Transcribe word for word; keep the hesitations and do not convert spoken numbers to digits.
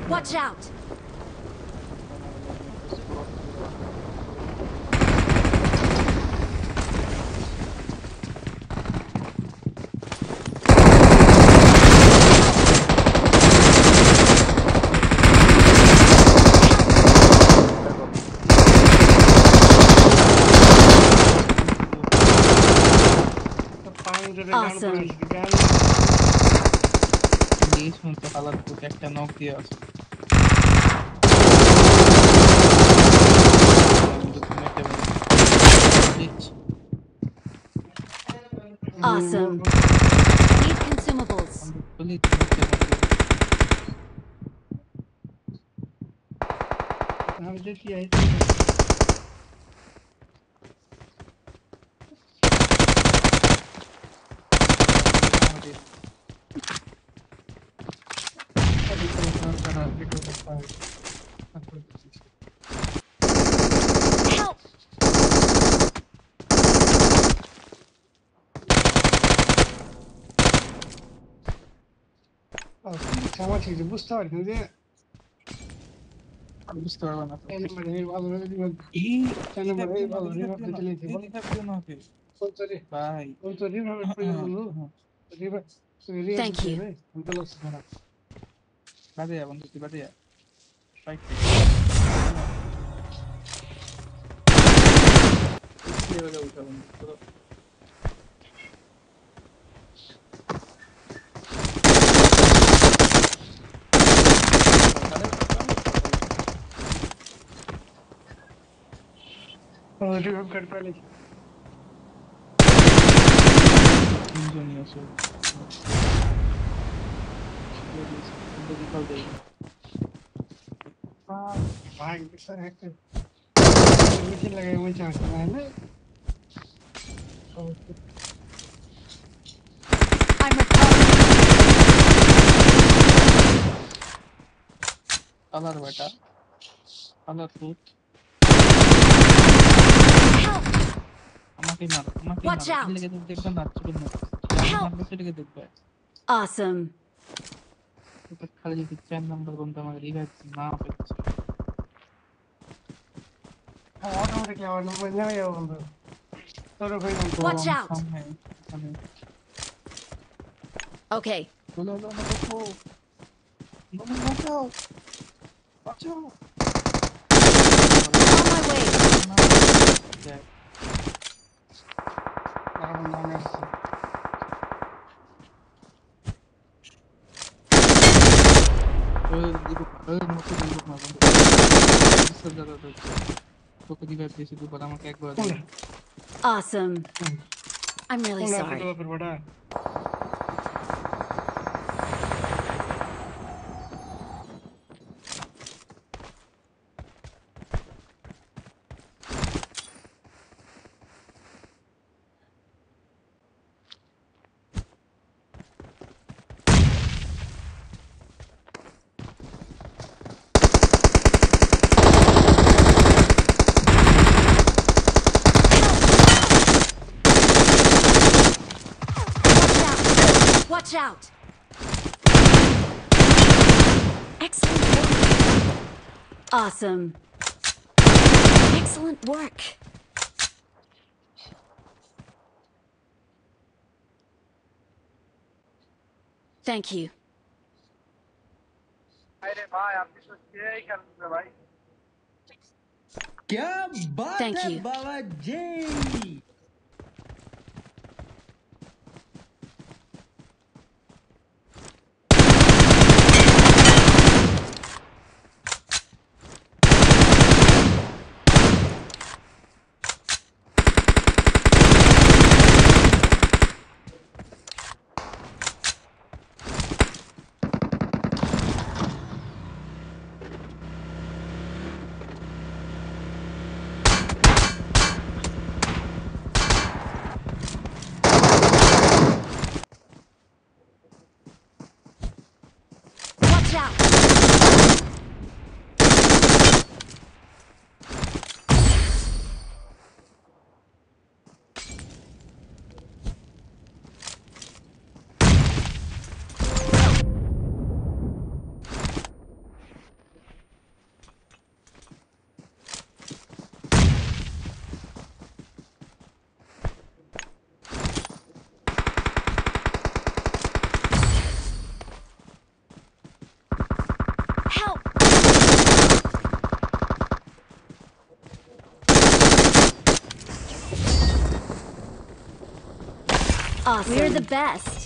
Watch out! Awesome. This one to halat put ekta knock diye আছে Awesome. Need consumables. Help! Oh, how much is the boost start? Is it? Boost start one. Ten number eight, one. E. Ten number eight, one. River to delete. Oh, sorry. Bye. Oh, sorry. River to delete. River. So river. Thank you. I'm the last one. Bade ya, bande ti bade ya. Strike. इसलिए वाला उठा बंदे. चलो. Oh, river cut पहले. Engine नहीं है सो. भाग बिसा है कि मिशन लगाए मुझे चांस है ना I'm recalling. Alar beta. Alar foot. Help! আমাকে মার আমাকে মার Watch out! লেগে দেখবে না চুপ না Help! মারবে সেটাকে দেখবে Awesome. তো খালি যদি চার নাম্বার বন্ধু আমাকে রিভাইভ না পেছে ऑटोमेटिकली आवर नंबर नहीं आया बंदो तोरो भाई नंबर Watch out! सामने सामने Okay. लो लो लो देखो लो लो बचाओ बचाओ On my way. तारा बंदा में ओए देखो ओए मत देखो मार बंदो सब ज्यादा तो तो कभी भी ऐसे तो बड़ा मैं एक बार Awesome. I'm really sorry. फिर बड़ा Watch out! Excellent work. Awesome. Excellent work. Thank you. अरे भाई आपने सोचा है क्या करना भाई क्या बात Thank है you. Baba ji Watch out! Awesome. We're the best.